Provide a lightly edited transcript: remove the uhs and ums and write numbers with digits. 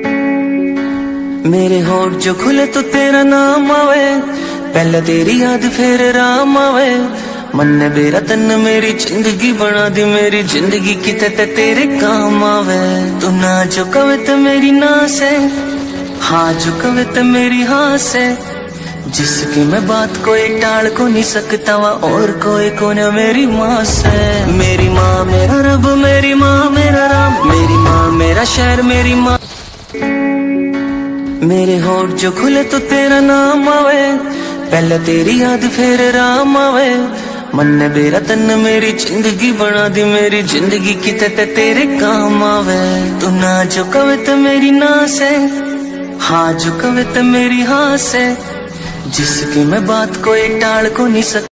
मेरे होठ जो खुले तो तेरा नाम आवे, पहले तेरी याद फिर राम आवे। मन ने बेरा तन मेरी जिंदगी बना दी, मेरी जिंदगी किते ते तेरे काम आवे। तू ना जो कवे तो मेरी ना से, हाँ जो कवे तो मेरी हाँ से। जिसकी मैं बात कोई टाल को नहीं सकता वा, और कोई को न मेरी माँ से। मेरी माँ मेरा रब, मेरी माँ मेरा राम, मेरी माँ मेरा शहर, मेरी माँ। मेरे होठ जो खुले तो तेरा नाम आवे, पहले तेरी याद फिर राम आवे। मन ने बेरा तन मेरी जिंदगी बना दी, मेरी जिंदगी किते ते तेरे काम आवे। तू ना जो कवे तो मेरी ना से, हाँ जो कवे तो मेरी हाँ से। जिसकी मैं बात कोई टाल को नहीं सकता।